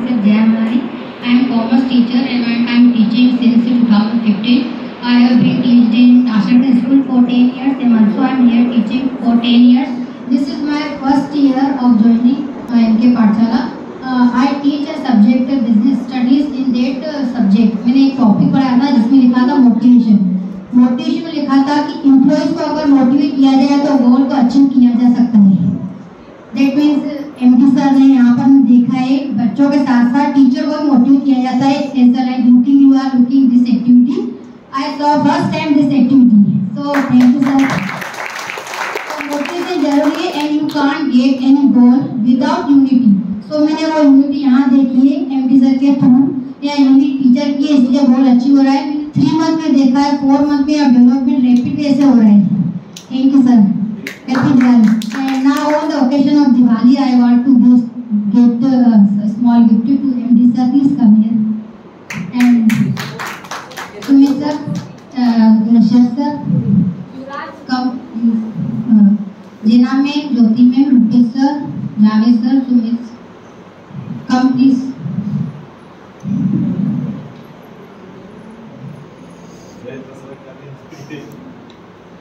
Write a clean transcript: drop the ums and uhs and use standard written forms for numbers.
myself Jaya Mani. I am commerce teacher and I am teaching since 2015. I have been taught in Ashram School for 10 years and also I am here teaching for 10 years. This is my first year of joining MK Pathshala. I teach a subject business studies in that subject. मैंने एक topic पढ़ाया था जिसमें लिखा था motivation में लिखा था कि एम्प्लॉइज को अगर मोटिवेट किया जाए तो गोल को अचीव किया जा सकता है। That means एमडी सर ने यहाँ पर देखा है बच्चों के साथ साथ टीचर को मोटिवेट किया जाता है। ऐसा like looking you are looking this activity I saw first time this activity so thank you sir. Motivation जरूरी है and you can't get any goal without unity. So मैंने वो यूनिटी यहाँ देखी है एमडी सर के थ्रू या unit teacher की इसलिए गोल अचीव हो रहा है। 3 मंथ में देखा है 4 मंथ में अब डेवलपमेंट रैपिड वे से हो रहा है। Thank you sir. Happy Diwali. And now on the occasion of Diwali, I want to give a small gift to MD sir. Please come here. And Sumit sir, Nashar sir, come. Jina ma'am, Jyoti ma'am, Rupesh sir, Javed sir, Sumit, come please.